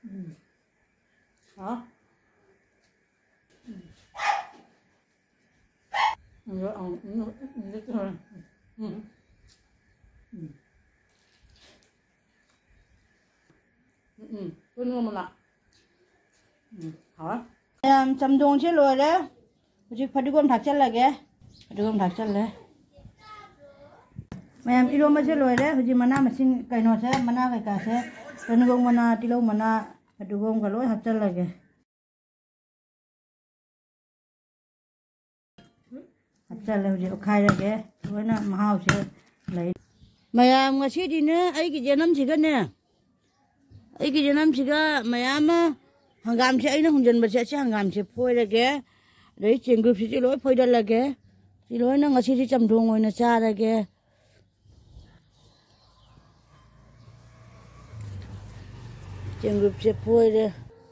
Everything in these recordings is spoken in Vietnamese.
hả rồi ông nó thôi cái nữa mà nè hả em chăm đông chứ rồi đấy chị phải đi con thạch chân là kìa đi con thạch chân đấy mày em yêu mà chứ rồi đấy chị mà mà xin cái nó sẽ mà cái cả sẽ cái nó không mà ti lâu mà phải đi con cái lối thạch chân là kìa thạch chân là chị khai ra kìa với nó mà hao sẽ lấy mày em ngay xí đi nữa ấy cái gì lắm chị cái nè ấy cái gì lắm chị cái mày em hàng gam chị ấy nó không dần mà sẽ hàng gam chị phơi ra kìa đấy chuyện group chị lối phơi ra là kìa chị lối nó ngay xí đi chăm thùng ngồi nó xa ra kìa chuyện group chị phơi ra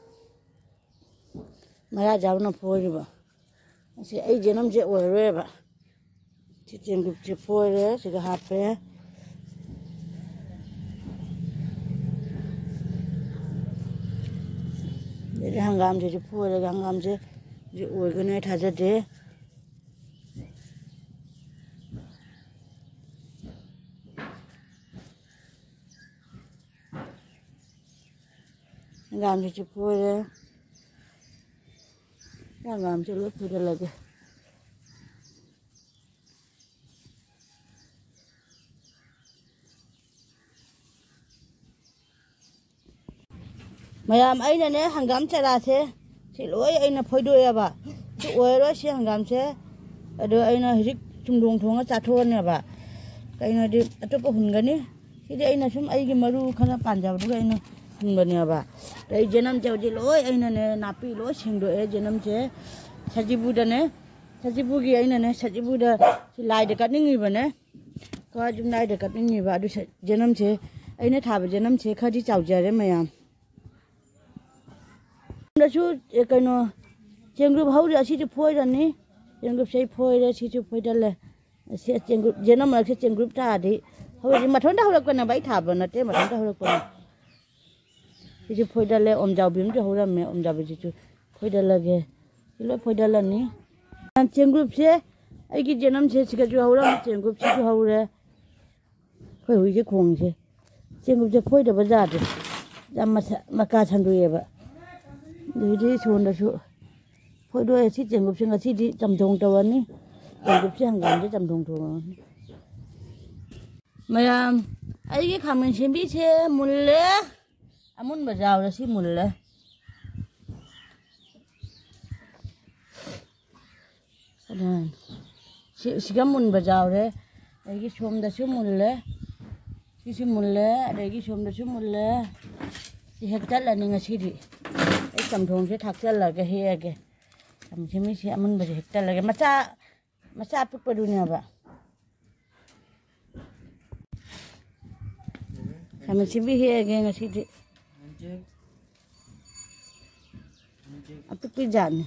mà ra cháu nó phơi rồi bà chị ấy gì lắm chị ở rồi bà chị chuyện group chị phơi ra chị cái hạt bé để hàng gam chị phơi ra hàng gam chị ủi cái này thả ra thế hàng gam chị phơi ra hàng gam chị lướt phơi ra là cái mày làm ấy này nè hàng gam chạy ra thế chị lỗi ấy là phơi đuôi à bà chị ủi đó chị hàng gam thế ở đây ấy là rít chung đồng thùng ở chả thôn nè bà cái này đi ở chỗ hùng cái này thì đây là chúng ấy cái maru khá là bàn giao đúng cái này hùng cái này bà đây jenam cháu chị lỗi ấy này napi lỗi xem đuổi ấy jenam chế sajibu đó nè sajibu cái ấy này sajibu đó chị lại được cắt những người bà nè có chúng lại được cắt những người bà đôi jenam chế ấy này thả vào jenam chế khá đi chào chơi đấy mày à đó chú cái nó trường group hậu ra chỉ phơi ra nè trường group xây phơi ra chỉ phơi ra là sẽ trường group jenam là sẽ trường group ta đi hậu mà thốn đâu là cái nào bảy thả vào nó thế mà thốn đâu là cái chỉ phơi ra là om giàu biếng cho hậu ra mẹ om giàu bị chú phơi ra là cái chỉ lấy phơi ra là nè trường group sẽ ấy cái jenam sẽ chỉ cái chú hậu ra trường group sẽ chú hậu ra phơi hủy cái khuôn sẽ trường group sẽ phơi ra bao giờ rồi làm mà cá chăn đuôi vậy đi xuống đó chú phơi đuôi xí trường group sẽ đi chăm thùng tàu này trường group sẽ hàng gam sẽ chăm thùng thùng mày ấy cái khám mình xem biết xe mùn lẽ muốn bà giàu là xí mùn lẽ xí cái mùn bà giàu đấy ấy cái xôm đó xí mùn lẽ xí mùn lẽ đấy cái xôm đó xí mùn lẽ thì hết chất là nên xí đi ấy cầm thùng sẽ thắc chất là cái he cái cầm xem biết xe muốn bà hết chất là cái macha bức bà đu nè bà kami sibih ya geng sidi apa pijan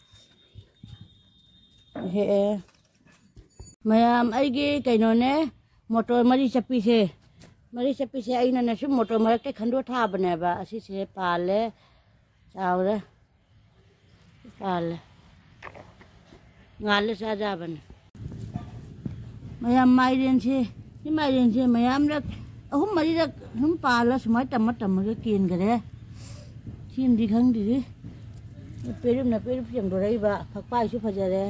he mayam ai cái nó nè motor mari chapi se ai na sum motor mari cái khando tha bane ba asi se pale chao re pale ngal sa ja ban mayam mai den se mayam ra hôm mấy ra hôm pa là số mấy tầm cái kiền cái đấy chim đi khăng đi perum phiền đồ đấy bà phật pai số phật đấy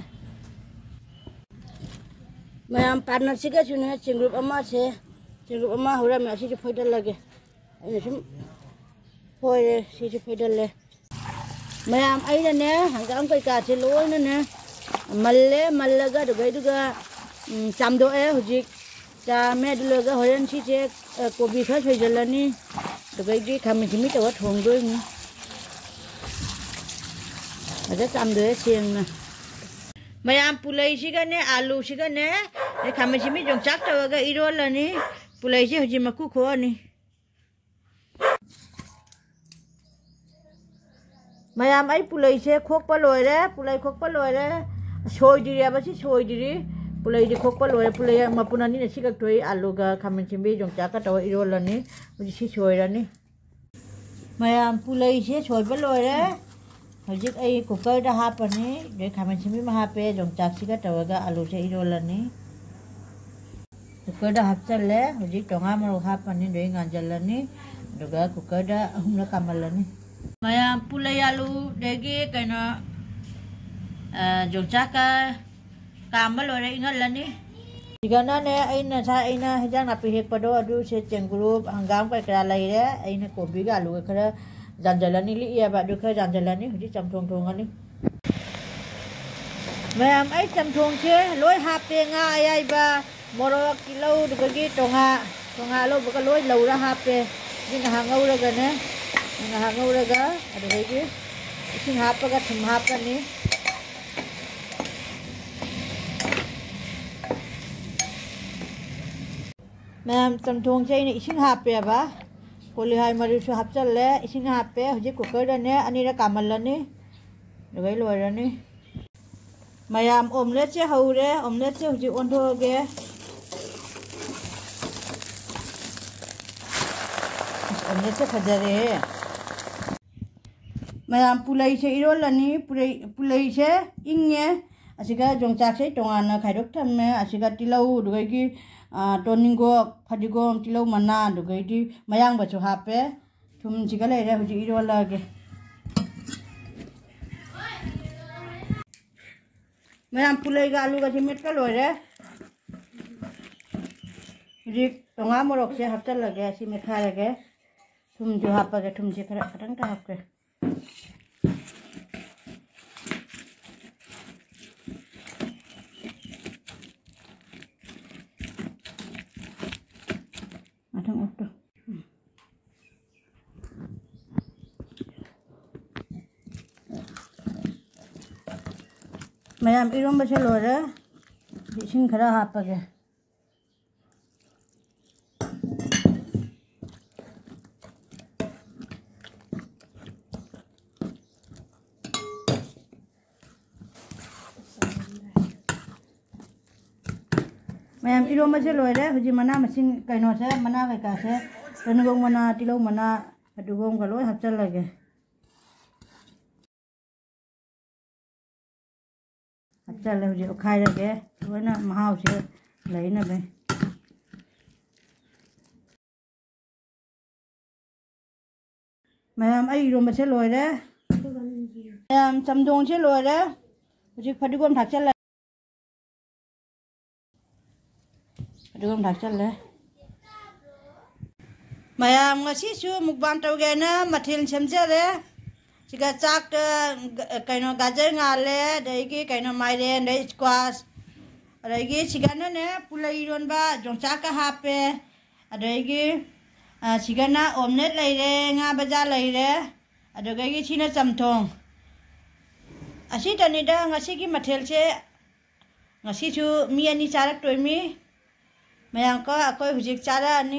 mà em partner sĩ cái chuyện này trường group ama hồi ra mẹ sĩ phơi đal lagi anh chúng phơi sĩ phơi đal lagi mà em ấy nè hàng cái ông cây cà sĩ lúa nè malle cái được cái chăm đồ ấy hồi cha mẹ đưa cái hồi anh chị chơi kopi khác phải giờ là ní được cái gì khăm chỉ biết là thùng đôi nhỉ mà rất chăm đôi xiên nè mày ăn pulai xí cái nè alu xí cái nè để khăm chỉ biết dùng chắc cho cái iro là ní pulai xí hồi mà cú khó ní mày ăn ấy pulai xí khóc pa lôi đấy xôi đi ra bác sĩ xôi đi pulai di khok paloi pulai mapuna ni sikak toi alu ga khamin chimbi jong cha ka taw irol ani uji si choi ra ni mayam pulai se choi ba loi re hojik ai cooker da hapani de khamen chimi ma hape jong chak siga tawaga alu se irolani cooker da hapchalle hojik tonga maro hapani de nganjalani duga cooker da humna kamalani mayam pulai alu degi kaina jong chaka kam ba loi re ingalani Digana ne aina sa aina hajang api hek pado adu se cenggurup hanggam kai kra lai re aina kobi ga alu kra janjalani li ya ba du kra janjalani hudi cham thong thong ani mayam ai cham thong che loi ha pe nga ai ba moro kilo du gi tonga lo ba loi lo ra ha pe ni ha ngau ra ga ne nga ha ngau ra ga adu gi sing ha pa ga thum ha pa ni Ma'am tamthong chai ni ising hape ba koli hai mari su hap chal le ising hape hoji cooker da ne ani ra kamal la ni gai loi ra ni mayam omelette che haure omelette che hoji on tho ge omelette che khajare mayam pulai che irol la ni pulai che inge asiga jongchak se tonga na khaidok thamme asiga tilau dugai gi toningo fadigom tilau mana dugai di mayang bachu hape thum jigale re huji irola ge mayam pulai ga alu ga jimet ka lore huji tonga morok se haptal lage si me kha lage thum ju hapa ge thum je khara khatang ta hapke Mayam irom ba chalo re ising khara hapage mayam irom ba chalo re huji mana masing kaino se mana kai ka se tanugong mana tilau mana adugong galoi hapchal lage chal le je khai ra ge na mahau se lai na be mayam ai ro ma se loi re mayam chamdong se loi re ji phadigom thak chal phadigom thak chal le mayam ngasi su mukbang tau ge na mathil semja re Jika cak kaino gajar ngale, daigi kaino mairen, daigi squash, daigi sigana ne pulai iron ba jong caka hape, daigi sigana omelet laire, nga baja laire, daigi cina camtong. Asi tani dah ngasi ki mathel ce, ngasi cu mi ani cara toy mi, mayang ko aku hujik cara ani.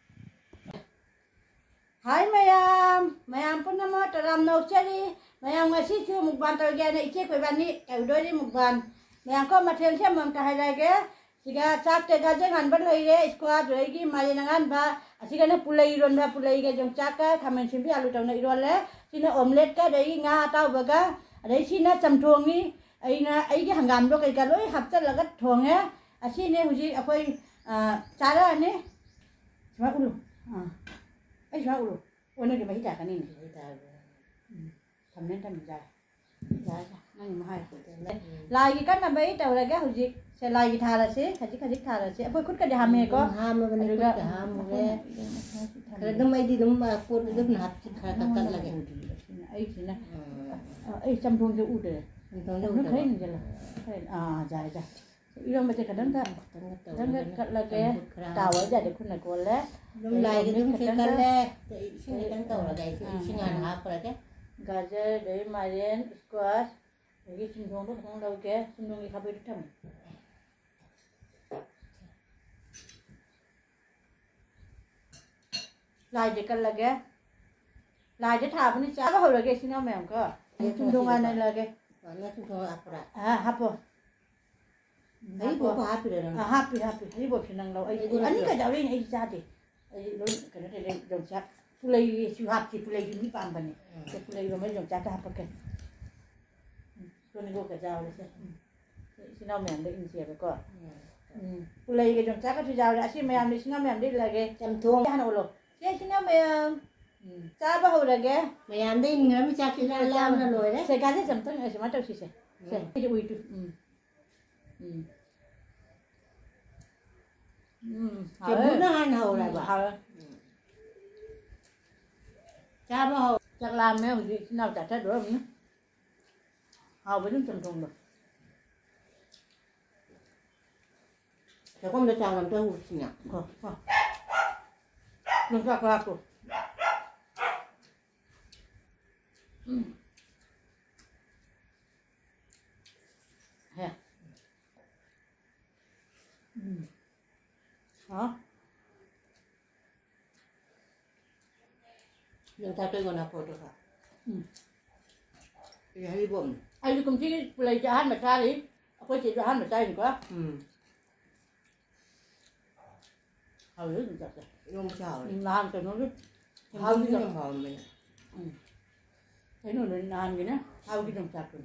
Hai mayam pun nama teram nak cari, mayam ngasih tu mukban tergaya nak icik kau bani, kau doi mukban, mayam kau material saya mampu hai lagi, jika cak tega jangan berlai le, sekolah lagi mari nangan ba, asyik na pulai iron ba pulai ke jong cak ka, kami simpi alu tahu na iron le, sini omelet ka dari nga atau baga, ada sini camthong ni, aina hanggam do kai kalau hafta lagat thong ya, asyik ni huji apa cara ni, cuma ulu. Ai sao rồi, ôi nó cái mấy chả cái này thầm nên thầm dài, nó như hai lại cái cách là mấy tàu là cái hồi gì sẽ lại cái thà là sẽ khát thà là sẽ bôi cút cái ham này có ham mà bên này cút cái ham cái cái nó mấy đi đúng mà cút nó đúng hạt khát là cái ấy chỉ là ấy chăm thùng cho út rồi, nó thấy như vậy là dài iron macam kadang kat lagi tahu aja deh kuna kole. Belum lagi tu kita le, sini kan tahu lagi sini ada apa lagi? Gajar, dari marian, squash, lagi cendong tu kadang lau ke, cendong ikan beri tam. Lai je kat lagi, lai je thap ni cakap apa lagi sini amam ko? Cendong mana lagi? Mana cendong apa? Apa? Ini bukan happy dah. Happy. Ini bukan senang lau. Ini kan jauh ini jadi. Ini lo kena ada jom siap. pulai si hap si pulai ni pam bani ke pulai ro me jong cha ka pa ke to ni go ka ja le se si na me ande in sia ko pulai ke jong cha ka si ja le si me am ni si na me am đi là ke chăm thuông cha no lo ke si na me cha ba ho là ke mày ăn đi người mới cha khi ra lao ra rồi đấy se ka se sam tang se ma tao si se ke ui tu thì bún nó ăn hầu lại bảo hả cha bao hầu chắc làm mấy gì nào chả chết được không nhá hầu với những trồng trồng được thì không được chào làm tôi hụt nhỉ đừng gạt gạt rồi hè hả nhưng ta tôi còn là phô được hả thì hay bụng ai cũng chỉ lấy cho hắn mà cha đi có chỉ cho hắn mà cha thì quá hầu rất là chặt không chào làm cho nó rất hầu như không hầu mình thấy nó làm gì nữa hầu cái đồng chặt rồi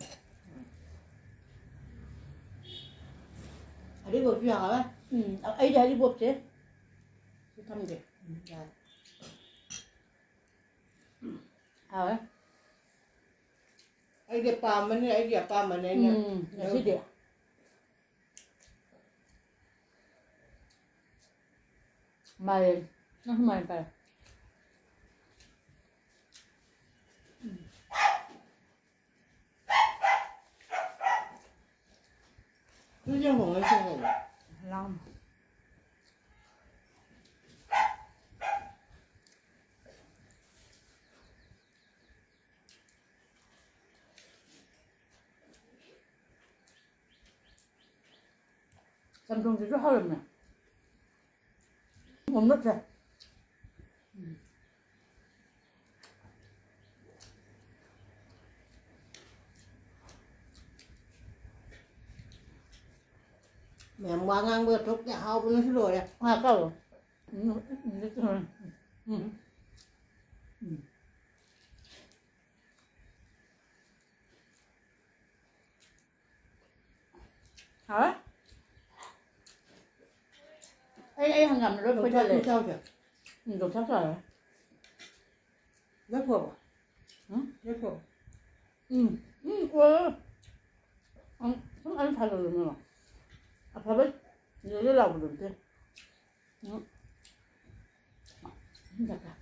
ở đây bộ chuyện hả ấy đây đi buộc chứ thăm gì hả ấy đẹp pa mình ấy đẹp pa mình này là gì đẹp mày nó không mày phải cứ cho một cái xe này Long Samsung thì rất hơi lắm nè không nứt ra mẹ mua ngang bữa trúc nhà hầu nó rồi đấy câu hả ấy hàng ngầm rồi quay ra lại sao chưa đồ sắp rồi rất phổ rất phổ không ăn thay rồi nữa à phải biết giờ cái lòng được chưa được à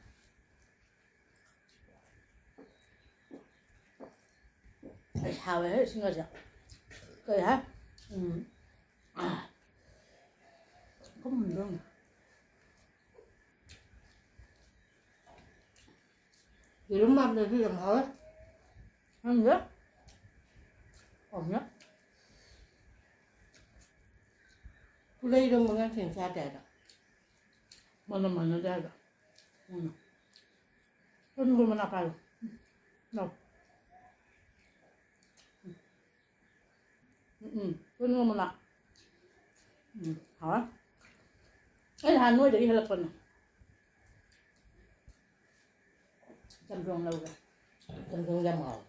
phải thào ấy xin rồi cười hả không mình đâu thì đúng mâm rồi thì làm hết ăn nhớ ổn nhớ cứ lấy đâu mà ngang thành xa trẻ đó mà nó ra rồi con người mà nạp vào đâu con người mà nạp hả cái hàng nuôi để hay là phần chăm trồng lâu rồi trong trong dâm hầu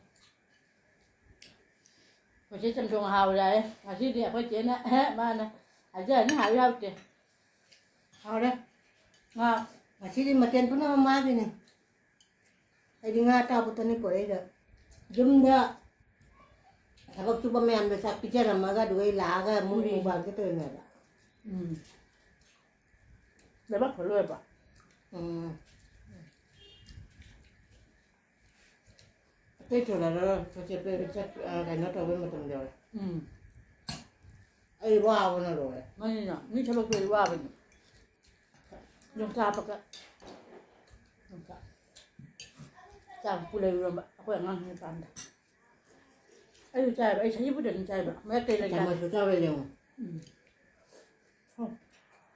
có chế chăm trồng hào rồi à chứ đi có chế nè ba nè à giờ nó hào đâu kìa hầu đấy ngon à chỉ đi mà tiền cũng nó má đi này ai đi ngã tao cũng tao này được dùm đó thằng bác chú ba mẹ ăn được sạc pizza làm mà ra đuôi lá cái mua bằng cái tên này đó để bắt phải lôi vào cái chỗ này đó có thể về chắc cái nó trâu với một tuần rồi ấy wow nó rồi nó như nào như cho bác lôi vào mình dùng cha bác ạ dùng cha phụ lôi rồi bạn có ăn như bạn ấy cha ấy thấy bữa định cha bạn mấy cây này chả mà cho về liền không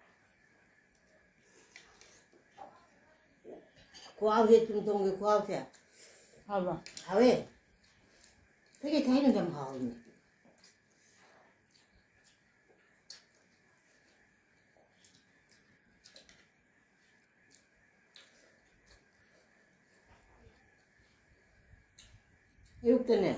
khoao gì trung trung cái khoao thế không rồi hảo ấy thế cái thấy nó làm hảo nhỉ ayuktane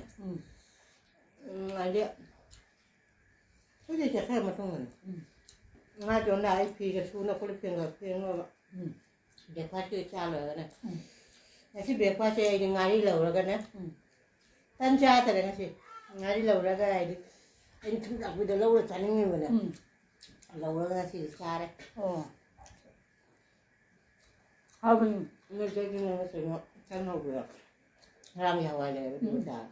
ada itu dia cakap macam mana ngajar nak ip ke suna kulit penga dia pasti cakap na nasi breakfast saya ngari lau raga na tan cha ta nasi ngari lau raga ini tu tak boleh lau raga ni mana lau raga nasi cara oh habis ni jadi ni semua kan hau dia ram ya wala betul tak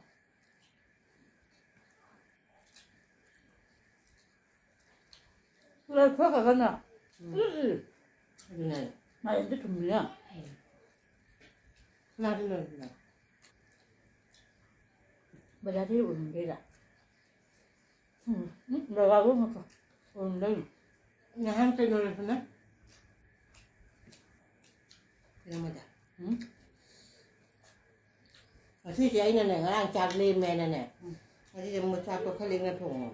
Udah kau kan nak? benar Nah itu cumnya. benar. Berarti urun beda. Berapa macam urun lain. Nah, tu nol mana? Nama dah. Masih saya ini nih, orang cari mana nih? Masih saya mau cari kali nggak thong.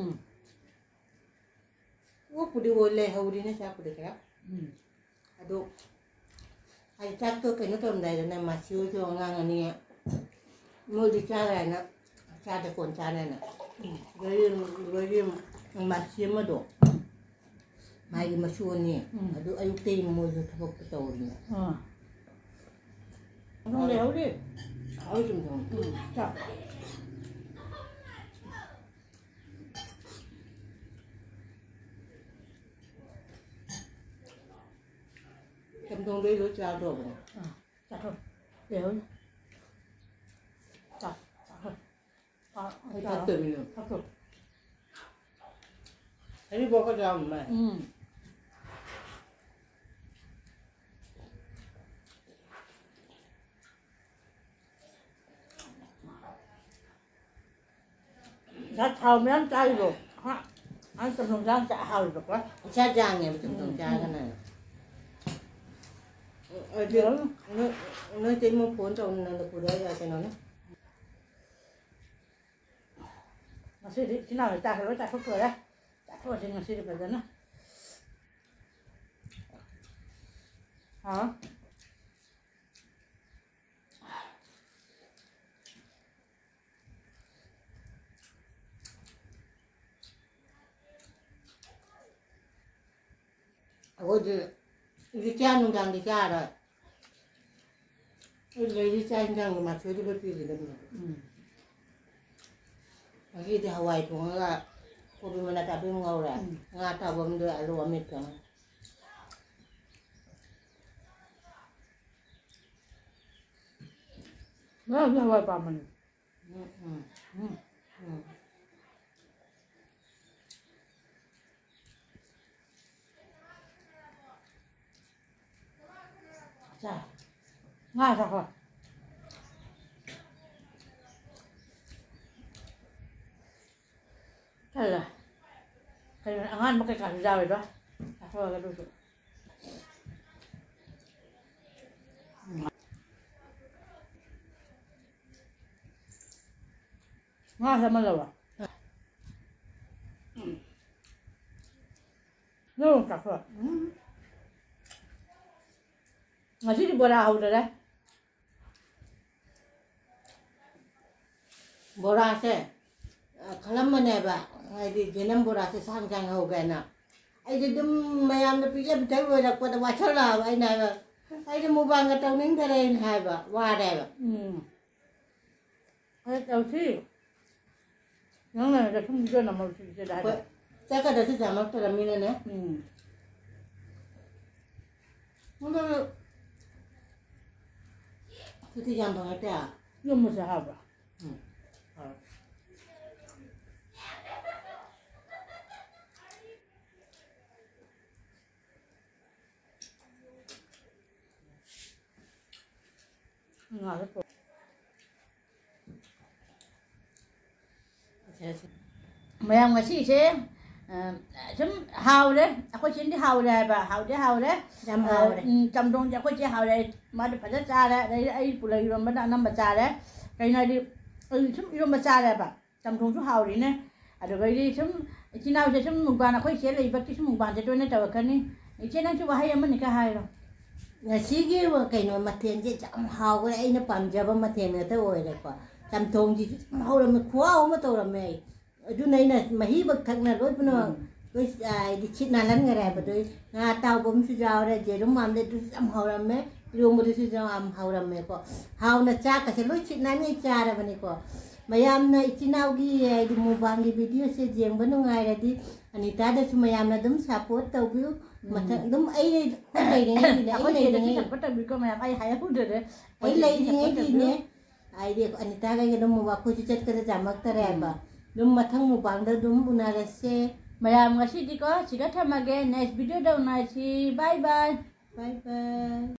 Wah, pudi boleh, hari ini saya pudi kerap. Aduh, ada satu kena tu mendai dan masih tu orang ni, mau dicara nak, cara koncara nak. Gaya masih mana tu? Mai masuk ni, aduh ayuk teh mau tu thapuk tahu ni. Không léo đi. Áo chùm chùm. Chặt. Chùm chùm đấy lối chào rồi. Chặt thôi. Léo đi. Chặt. Chặt thôi. Hay chặt từ mình được. Chặt thôi. Thấy bao cái rau mà. Chặt hào mấy anh cay rồi. Anh cầm đồng giang chặt hào được quá. Chặt giang này chùm chùm chặt cái này. Ở dưới nơi trên một phốn trồng là được đấy là cái nó nữa. Mà xí đi, khi nào để chặt cái lối chặt phút cười đấy. Chặt thôi chứ mà xí đi bây giờ nữa. Hả? Ôi đi cha nung đang đi cha rồi. Lấy đi cha đang mà chơi đi bất kỳ gì đâu. Khi thì Hawaii cũng là cô bị mình đã bị ngầu rồi. Ngã tao bấm được alo mệt cả. Nó là Hawaii bà mình. Chà, ngay sao rồi? Thế là cái ăn một cái cả rau rồi đó. Thôi cái đồ. Ngay sao mà lâu à? Nó cà phê. Masih di bawah hau dah. Bora se, kalau mana ba, di jenam bora se sangjang hau gana. Ai di dum mayam na pijak betul betul pada macam lah, ai na ba. Ai di mubang atau ning terai hai ba, wada ba. Ai tahu sih. Yang mana dah semua dah nama sudah ada. Saya kada se jamak teramina na. Mula itu jam banget ya. Yang mesti apa? Nggak ada. Mày ăn mà xí thế, sớm hào đấy, aku sini hào đấy bà, hào đấy, Jam hau đấy. Trong đông aku chỉ hào đấy, mà được phải rất cha đấy, đấy ai phụ lấy rồi mà đã năm bát cha đấy, cái này đi, sớm rồi bát cha đấy bà, trong đông số hào đấy nè, được cái đi sớm, chỉ nào thì sớm mùng bàn aku sẽ lấy bát sớm mùng bàn thì tôi nói chào cái này, chỉ năng chú bà hay em mình cái hay rồi. Nasi ke wa kai no mathen je jam hau ko ai na pam jaba mathen na ta oi le ko ꯆꯝꯊꯣꯡꯁꯤ ꯍꯧꯔꯝꯃꯦ ꯈꯨꯍꯥꯎ ꯑꯃ ꯇꯧꯔꯝꯃꯦ ꯑꯗꯨꯅ ꯃꯍꯤ ꯕꯛ ꯊꯛꯅ ꯂꯣꯏꯅꯃꯛ ꯍꯥꯏꯗꯤ ꯁꯤꯠ ꯅꯥꯜꯍꯟꯈꯔꯦ ꯍꯥꯏꯕꯗꯣ ꯉꯥ ꯑꯇꯥꯎꯕ ꯑꯃꯁꯨ ꯌꯥꯎꯔꯦ ꯌꯦꯔꯨꯝ ꯑꯃꯗꯨꯁꯨ ꯌꯥꯝ ꯍꯧꯔꯝꯃꯦ ꯏꯔꯣꯡꯕꯗꯨꯁꯨ ꯌꯥꯝ ꯍꯧꯔꯝꯃꯦꯀꯣ ꯍꯥꯎꯅ ꯆꯥꯛꯀꯁꯦ ꯂꯣꯏ ꯁꯤꯠ ꯅꯥꯟꯅꯩ ꯆꯥꯔꯕꯅꯤꯀꯣ ꯃꯌꯥꯝꯅ ꯏꯆꯤꯟ ꯏꯅꯥꯎꯒꯤ ꯍꯥꯏꯗꯤ ꯃꯨꯛꯕꯥꯡꯒꯤ ꯚꯤꯗꯤꯑꯣꯁꯦ ꯌꯦꯡꯕ ꯅꯨꯡꯉꯥꯏꯔꯗꯤ ꯑꯅꯤꯇꯥꯗꯁꯨ ꯃꯌꯥꯝꯅ ꯑꯗꯨꯝ ꯁꯞꯄꯣꯔꯠ ꯇꯧꯕꯤꯌꯨ ꯃꯊꯪ ꯑꯗꯨꯝ ꯑꯩ ꯂꯩꯔꯤꯉꯩꯗꯤꯅꯦ ꯑꯩ ꯂꯩꯔꯤꯉꯩꯗꯤꯅꯦ ꯍꯥꯏꯗꯤ ꯑꯅꯤꯇꯥꯒ ꯑꯗꯨꯝ ꯑꯩꯈꯣꯏꯁꯨ ꯆꯠꯀꯗ ꯖꯥꯃꯛꯇꯔꯦꯕ ꯑꯗꯨꯝ ꯃꯊꯪ ꯃꯨꯛꯕꯥꯡꯗ ꯑꯗꯨꯝ ꯎꯅꯔꯁꯦ ꯃꯌꯥꯝ ꯉꯁꯤꯗꯤꯀꯣ ꯁꯤꯗ ꯊꯝꯃꯒꯦ ꯅꯦꯛꯁ ꯚꯤꯗꯤꯑꯣꯗ ꯎꯅꯔꯁꯤ ꯕꯥꯏ ꯕꯥꯏ ꯕꯥꯏ ꯕꯥꯏ